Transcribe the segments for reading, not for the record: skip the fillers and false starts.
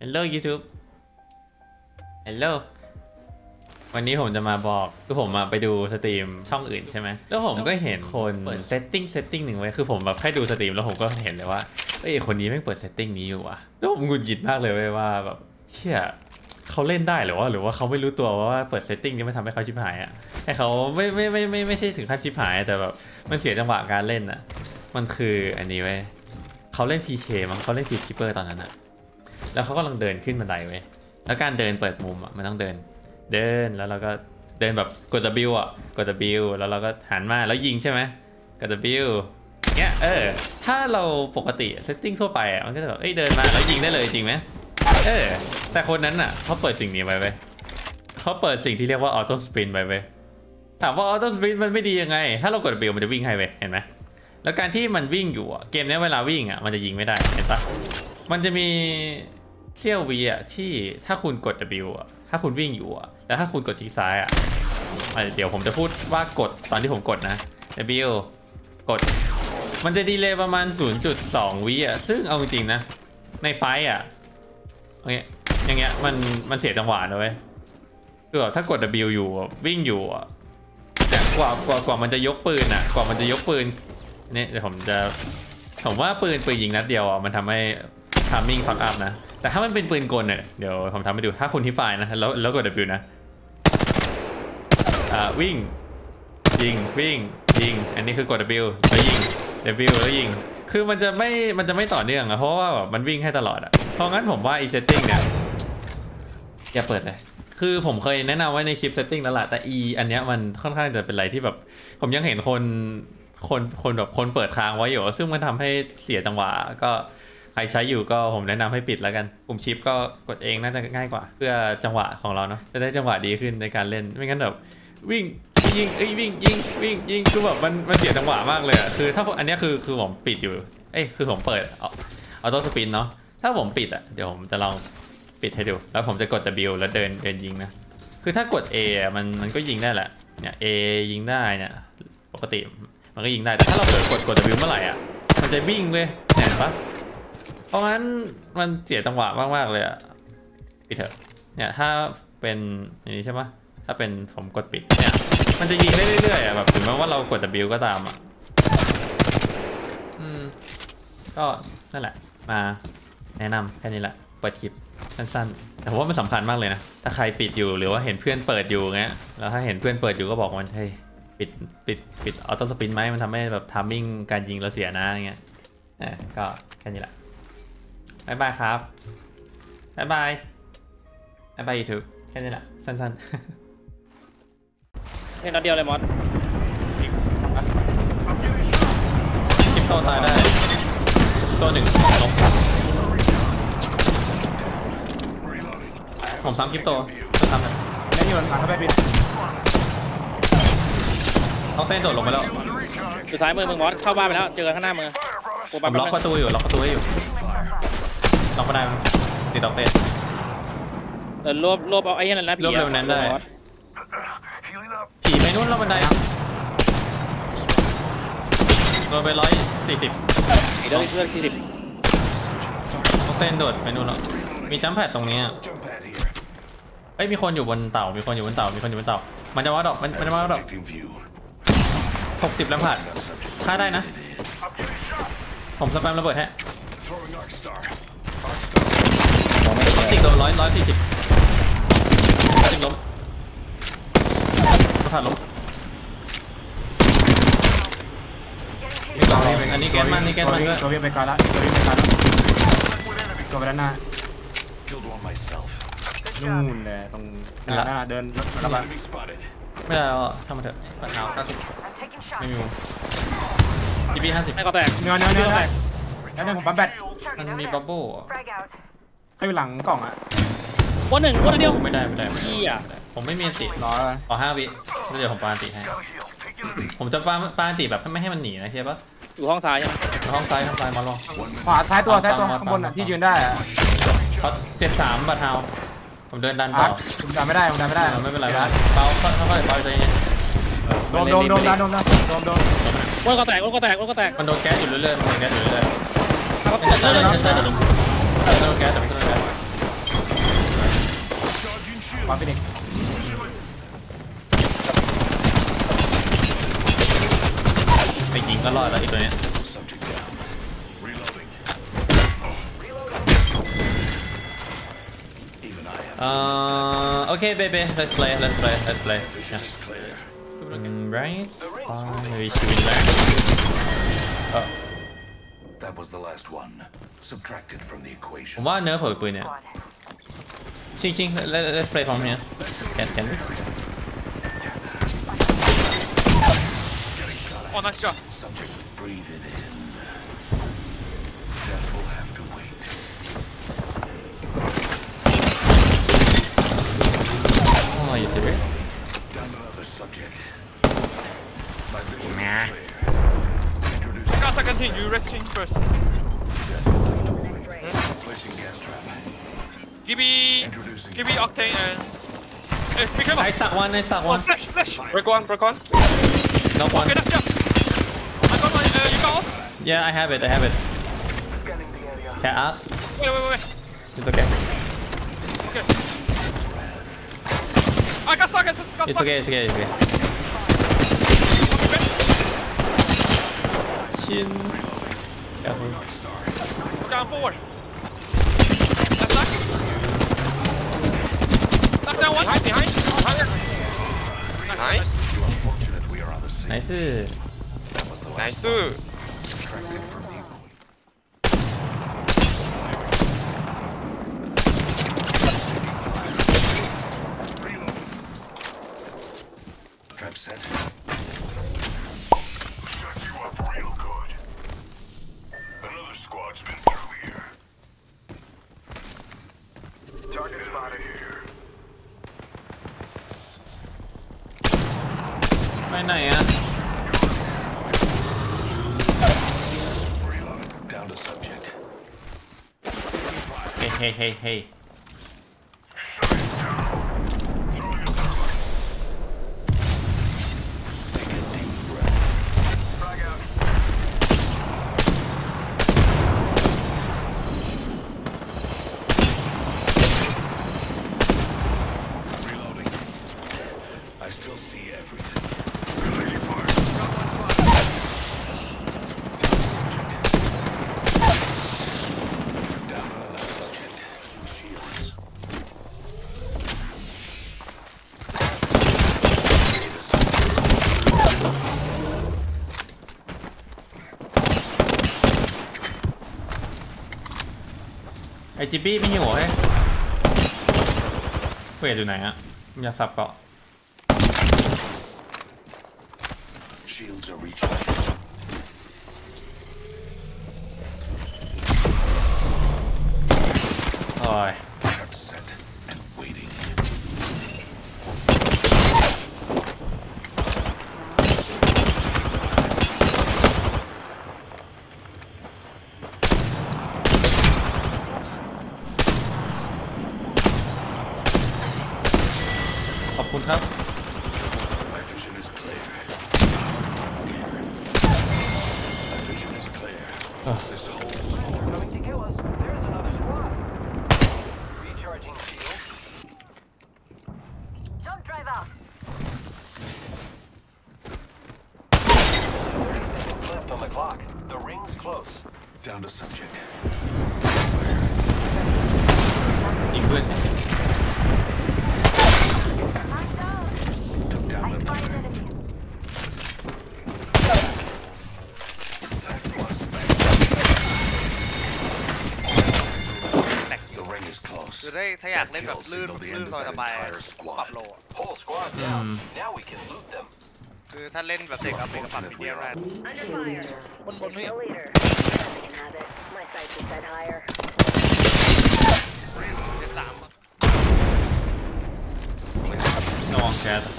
Hello YouTube Hello วันนี้ผมจะมาบอกคือผมไปดูสตรีมช่องอื่นใช่ไหมแล้วผมก็เห็นคนเปิดเซตติ้งหนึ่งไว้คือผมแบบแค่ดูสตรีมแล้วผมก็เห็นเลยว่าเอ้ยคนนี้ไม่เปิดเซตติ้งนี้อยู่อ่ะแล้วผมหงุดหงิดมากเลยว่าแบบเชี่ยเขาเล่นได้หรือว่าเขาไม่รู้ตัวว่าเปิดเซตติ้งนี้มันทำให้เขาชิบหายอ่ะให้เขาไม่ใช่ถึงขั้นชิบหายแต่แบบมันเสียจังหวะการเล่นอ่ะมันคืออันนี้เว้ยเขาเล่น PK มั้งเขาเล่น Peacekeeper ตอนนั้นอ่ะแล้วเขากำลังเดินขึ้นบันไดเว้ยแล้วการเดินเปิดมุมอ่ะมันต้องเดินแล้วเราก็เดินแบบกด W อ่ะกด W แล้วเราก็หันมาแล้วยิงใช่ไหมกด W เงี้ยถ้าเราปกติเซตติ้งทั่วไปอ่ะมันก็จะแบบเดินมาแล้วยิงได้เลยจริงไหมแต่คนนั้นอ่ะเขาเปิดสิ่งนี้ไว้เว้ยเขาเปิดสิ่งที่เรียกว่าออโต้สปรินต์ไปเว้ยถามว่าออโต้สปรินต์มันไม่ดียังไงถ้าเรากด W มันจะวิ่งให้เว้ยเห็นไหมแล้วการที่มันวิ่งอยู่อ่ะเกมนี้เวลาวิ่งอ่ะมันจะยิงไม่ได้เห็นปะมันจะมีเสี้ยววิอ่ะที่ถ้าคุณกด W อ่ะถ้าคุณวิ่งอยู่อ่ะแต่ถ้าคุณกดคลิกซ้ายอ่ะเดี๋ยวผมจะพูดว่ากดตอนที่ผมกดนะ W กดมันจะดีเลย์ประมาณ 0.2 วิอ่ะซึ่งเอาจริงๆนะในไฟอ่ะอย่างเงี้ยมันเสียจังหวะนะเว้ยคือแบบถ้ากด W อยู่วิ่งอยู่อ่ะแต่กว่ามันจะยกปืนอ่ะกว่ามันจะยกปืนเนี่ยเดี๋ยวผมว่าปืนยิงนัดเดียวอ่ะมันทำให้ทามมิ่งฟังอัพนะแต่ถ้ามันเป็นปืนกลเนี่ยเดี๋ยวผมทำให้ดูถ้าคุณที่ไฟนะแล้วกด W นะวิ่งยิงอันนี้คือกด W แล้วยิง W แล้วยิงคือมันจะไม่ต่อเนื่องอะเพราะว่าแบบมันวิ่งให้ตลอดอะเพราะงั้นผมว่าอีเซตติ้งเนี่ยอย่าเปิดเลยคือผมเคยแนะนำไว้ในคลิปเซตติ้งแล้วแหละแต่อันเนี้ยมันค่อนข้างจะเป็นอะไรที่แบบผมยังเห็นคนแบบคนเปิดค้างไว้อยู่ซึ่งมันทำให้เสียจังหวะก็ใครใช้อยู่ก็ผมแนะนำให้ปิดแล้วกันปุ่มชิปก็กดเองน่าจะง่ายกว่าเพื่อจังหวะของเราเนาะจะได้จังหวะดีขึ้นในการเล่นไม่งั้นแบบวิ่งยิงยิงคือแบบมันเสียจังหวะมากเลยอะคือถ้าอันนี้คือผมปิดอยู่คือผมเปิดออโต้สปินเนาะถ้าผมปิดอะเดี๋ยวผมจะลองปิดให้ดูแล้วผมจะกด W แล้วเดินยิงนะคือถ้ากด A มันก็ยิงได้แหละเนี่ย A ยิงได้เนี่ยปกติมันก็ยิงได้แต่ถ้าเราเปิดกด W เมื่อไหร่อะมันจะวิ่งเลยเห็นปะเพราะงั้นมันเสียจังหวะมากๆเลยอะปิดเถอะเนี่ยถ้าเป็นอย่างนี้ใช่ปะถ้าเป็นผมกดปิดเนี่ยมันจะยิงได้เรื่อยๆอะแบบถึงแม้ว่าเรากด W ก็ตามอะก็นั่นแหละมาแนะนำแค่นี้แหละเปิดคลิปสั้นๆแต่ผมว่ามันสำคัญมากเลยนะถ้าใครปิดอยู่หรือว่าเห็นเพื่อนเปิดอยู่เงี้ยแล้วถ้าเห็นเพื่อนเปิดอยู่ก็บอกมันเฮ้ยปิดออโต้สปินไหมมันทำให้แบบทามมิ่งการยิงเราเสียนะอย่างเงี้ยก็แค่นี้แหละบ๊ายบายครับบ๊ายบายยูทูบแค่นี้แหละสั้นๆนี่นัดเดียวเลยมอสคลิปโตตายได้ตัวหนึ่งลงผมซ้ำคลิปโตจะทำอะไรไม่มีวันผ่านเข้าไปปิดต้องเต้นโดดลงไปแล้วสุดท้ายมือมึงมอสเข้าบ้านไปแล้วเจอข้างหน้ามือผมล็อกประตูอยู่ล็อกไม่ได้ติดต่อเต้นรวบเอาไอ้นั่นนะผีรวบเร็วนั้นได้ผีไปนู่นแล้วบันไดโดนไป140 เลือก40 ต้องเต้นโดดไปนู่นแล้วมีจัมป์แพดตรงนี้มีคนอยู่บนเต่ามันจะว่าดอกมันจะว่าดอก60แล้วผ่านฆ่าได้นะผมสแปมระเบิดฮะติดโดน140ติดล้มผ่านล้มอันนี้แกนมันด้วยตัววิ่งไปไกลแล้วตัวไปด้านหน้านู่นแหละตรงหน้าเดินระบาดไม่ได้แล้วทำมาเถอะปัดเท้า90ไม่มีมุมGP 50 ไม่ก็แตกเนื้อแตกแล้วเนี่ยผมปั๊มแบตมันมีบับเบิ้ลให้อยู่หลังกล่องอ่ะวันเดียวไม่ได้พี่อ่ะผมไม่มีติรอ 5 วิเดี๋ยวผมปาติให้ผมจะปาติแบบไม่ให้มันหนีนะใช่ปะอยู่ห้องซ้ายใช่ไหมห้องซ้ายมาลองขวาท้ายตัวข้างบนที่ยืนได้อะเขา73บัตรเท้าผมเดินดันต่อผมดันไม่ได้ไม่เป็นไรเบาค่อยใจเย็นโดนก็แตกมันโดนแก๊สอยู่เรื่อยๆมันโดนแก๊สแต่ไม่โดนแก๊สปั๊มไปดิไปยิงก็รอดแล้วไอ้ตัวเนี้ย Subject down. Reloading. Even I have โอเค baby let's play vision is clear. right fine maybe should we learn That was the last one. Subtracted from the ผม equation. ว่าเนื้อเผยปืนเนี่ยชิง let's play from here can we Oh, nice job. Subject, breathe it in. Death will have to wait. oh are you serious Down another subject. My vision is Nah. clear. Introducing Guys, I continue resting first. death will have to wait. Placing gas trap. Give me octane and. Hey, be careful. ไอ้สักวัน Oh, flash. Break one. no one Okay, that's jump. I got my. You got off? yeah I have it cat up Wait. it's okay Okay. I got stuck. it's okay chin careful Down forward. Left side. Knock down one. Behind. Nice. You are fortunate we are on the same. ไหนซื่อ That was the last Nice. subtracted from the equation. Reload. Trap set. Shut you up real good. Another squad's been through here. Target spotted here. ไปไหนอ่ะ Reload. Down to subject. hey Take a deep breath. Frag out. Reloading. I still see everything. Really far. Down another subject. Shields. ไอจิบบี้ไม่หิวเหรอเฮ้ยเพื่อนอยู่ไหนอะอยากสับเกาะ Shields are recharged. โอ้ย Trap set and waiting. ขอบคุณครับ My vision is clear. My vision is clear. This whole squad. Coming to kill us. There's another squad. Recharging shield. Jump drive out. 30 seconds left on the clock. The ring's close. Down to subject. ยิงเพื่อน I'm down. Took down I another. find enemy. That was bad. The ring is close. คือถ้าอยากเล่นแบบลื่นสบายๆปรับโล Whole squad down. Now we can loot them. คือถ้าเล่นแบบเด็กเอาไปกับปรับมีเดียมได้ Under fire. One The leader. I can have it. My sights are set higher. เจ็ดสามระวังแก๊ส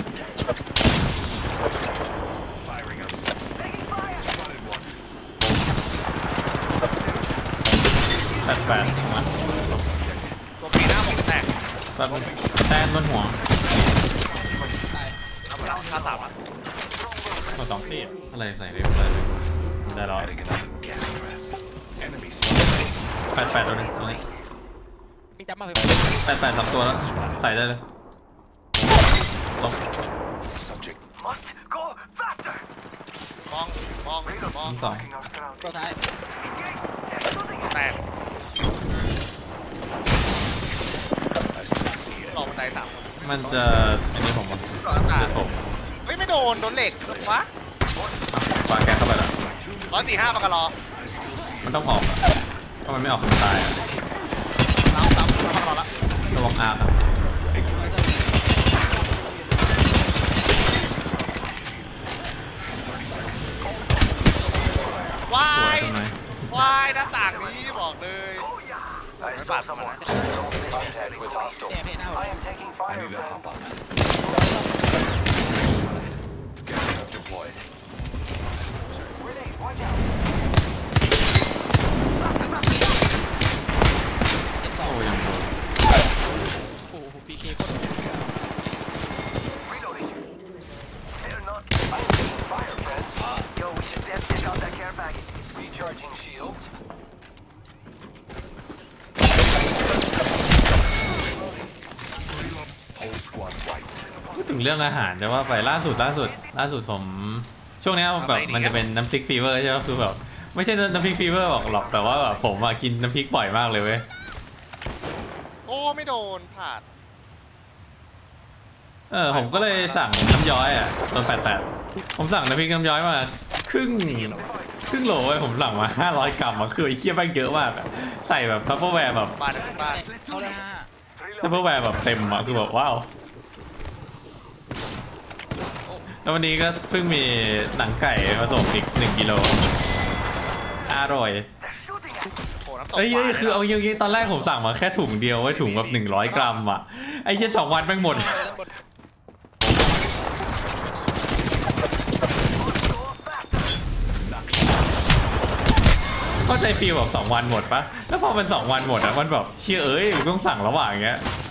Firing up. Spotted one. แปดมาตัวปีหน้าผมแตกแป๊บนึงแตนบนหัวเอาไปแล้วค่าสามอ่ะมาสองตีอะไรใส่เร็วเลยได้หรอ Adding another gas trap. Enemy แปดตัวนึงตรงนี้มีจับมาพี่แปดสองตัวแล้วใส่ได้เลยตรง Subject. Must go faster. มองมองมองสองตัวท้ายแตก I still see it. รอบันไดต่ำมันจะอันนี้ผมว่ารอหน้าต่างผมเฮ้ยไม่โดนเหล็กวะปาแกเข้าไปแล้ว 145ปากกะรอมันต้องออกอะถ้ามันไม่ออกมันตายอะซ้ำปากกะรอละระวังอาร์คอะวาสวยยทำไมวายหน้าต่างนี้บอกเลย I saw someone. Contact with hostile. เนี่ยเพจหน้าผม I am taking fire. need to friends. hop on. Gas trap deployed. Grenade, watch out. โอ้ยังโดนโอ้โหพีเคโคตร Reloading. They're not. I am taking fire, friends. Yo, we should take out that care package. Recharging shields. Whole squad white. พูดถึงเรื่องอาหารแต่ว่าไปล่าสุดผมช่วงเนี้ยแบบมันจะเป็นน้ำพริกฟีเวอร์ใช่ไหมคือแบบไม่ใช่น้ำพริกฟีเวอร์หรอกแต่ว่าแบบผมอะกินน้ำพริกบ่อยมากเลยเว้ยโอ้ไม่โดนผ่านผมก็เลยสั่งน้ำย้อยอ่ะตอน88ผมสั่งน้ำพริกน้ำย้อยมาครึ่งโหลเว้ยผมสั่งมา500 กรัมอะคือไอ้เคี้ยแม่งเยอะมากอะใส่แบบทัพเปอร์แวร์แบบบ้านบ้านเข้าได้ห้าทัพเปอร์แวร์แบบเต็มอะคือแบบว้าวแล้ววันนี้ก็เพิ่งมีหนังไก่มาส่งอีก1 กิโลอร่อยโอ้น้ำตกเอ้ยปลาคือเอาอย่างงี้ตอนแรกผมสั่งมาแค่ถุงเดียวไว้ถุงแบบ100 กรัมอ่ะไอ้เหี้ย2 วันแม่งหมดเข้าใจฟีลแบบ2 วันหมดปะแล้วพอมัน2 วันหมดอะมันแบบเชี่ยเอ้ยต้องสั่งระหว่างเงี้ย